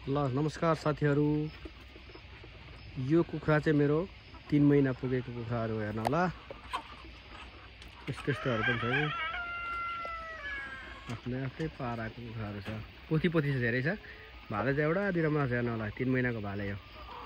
ल नमस्कार साथीहरु, यो कुखुरा चाहिँ मेरो 3 महिना पुगेको कुखुराहरु हेर्न होला। यस्तोहरु पनि छ, आफ्नै पाराको कुखुराहरु छ। पोथी छ, धेरै छ। भाले चाहिँ एउटा दिनमा हेर्न होला, 3 महिनाको भाले हो।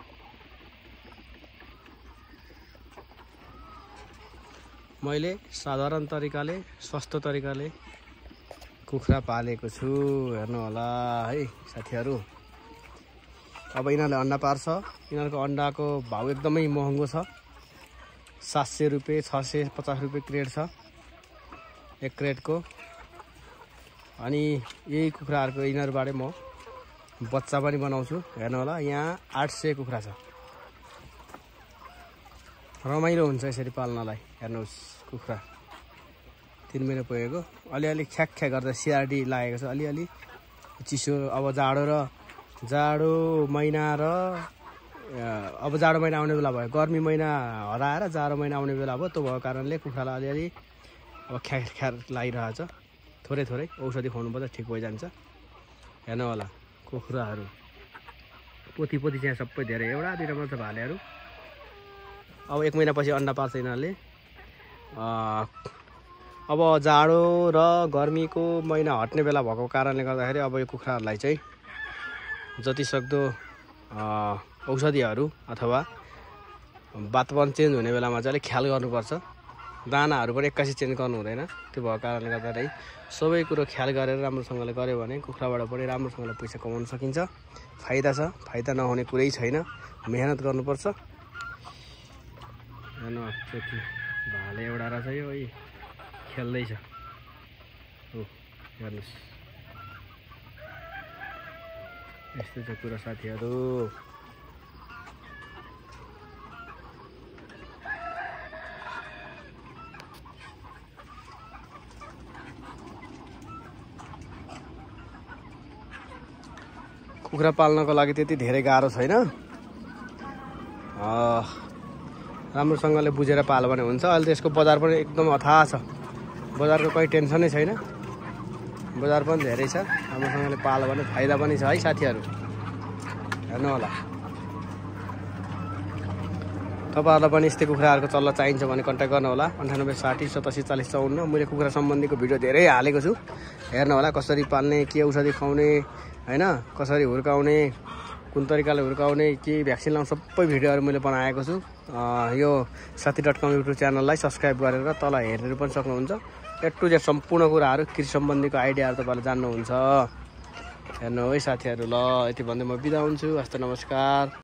मैले साधारण तरिकाले, सस्तो तरिकाले कुखुरा पालेको छु, हेर्नु होला है साथीहरु। अब यिनीहरुले अंडा पार्छ। यिनीहरुको अंडाको भाउ एकदमै महँगो छ। 700 रुपैयाँ 650 रुपैयाँ क्रेट छ, एक क्रेटको। अनि यही कुखुराहरुको यिनीहरुबाटै म बच्चा पनि बनाउँछु, हेर्नु होला। यहाँ 800 कुखुरा छ। रमाइलो हुन्छ यसरी पाल्नलाई। हेर्नुस् कुखुरा 3 महिना पुगेको, अलिअलि ख्याक गर्दा सिआरडी लागेको छ, अलिअलि चिसो। अब जाडो महिना र अब जाडो महिना आउने बेला भयो, गर्मी महिना हराएर जाडो महिना आउने बेला भयो। त्यो भएको कारणले कुखुरालाई अलिअलि अब ख्याक लागिरहेछ। थोरै औषधि खुवाउनुपर्छ, ठिक भइजान्छ। हेर्नु होला कुखुराहरु, पोथी चाहिँ सबै धेरै, एउटा दुईटा मात्र भालेहरु। अब 1 महिनापछि अन्डा पार्छ यिनीहरुले। अब जाडो र गर्मीको महिना हट्ने बेला भएको कारणले गर्दाखेरि अब यो कुखुराहरुलाई चाहिँ जति सक्दो औषधिहरु अथवा वातावरण चेन्ज हुने बेलामा चाहिँ अलिक ख्याल गर्नुपर्छ। दानाहरु पनि एक्कासी चेन्ज गर्नु हुँदैन। त्यो भएको कारणले गर्दाखेरि सबै कुरो ख्याल गरेर राम्रोसँगले गर्यो भने कुखुराबाट पनि राम्रोसँगले पैसा कमाउन सकिन्छ। फाइदा छ, फाइदा नहुने कुरै छैन। मेहनत गर्नुपर्छ। हेर्नु पोथी भाले एउटा रहेछ, यो खेल्दै छ। हो हेर्नुस्, यस्तो छ कुरा साथीहरु। कुखुरा पाल्नको लागि त्यति धेरै गाह्रो छैन। राम्रोसँगले बुझेर पाल्यो भने हुन्छ। अहिले त यसको बजार पनि एकदम अथाह छ। बजारको कुनै टेन्सनै छैन। बजार पनि धेरै छ। राम्रोसँगले पाल्यो भने फाइदा पनि छ है साथीहरु। हेर्नु होला। तपाईहरुलाई पनि यस्तै कुखुराहरुको चल्ला चाहिन्छ भने कन्ट्याक्ट गर्नु होला। 98 60 87 40 54। मैले कुखुरा सम्बन्धीको भिडियो धेरै हालेको छु। हेर्नु होला कसरी पाल्ने, के औषधि खुवाउने, हैन, कसरी हुर्काउने, कुन तरिकाले हुर्काउने, के भ्याक्सिन लाउने, सबै भिडियोहरु मैले बनाएको छु। यो साथी.com युट्युब च्यानललाई सब्स्क्राइब गरेर तल हेरेर पनि सक्नुहुन्छ। ए टु जेड सम्पूर्ण कुराहरु, कृषि सम्बन्धीको आइडियाहरु तपाईले जान्नुहुन्छ। हेर्नु है साथीहरु। ल यति भन्दै म बिदा हुन्छु। हस्त नमस्कार।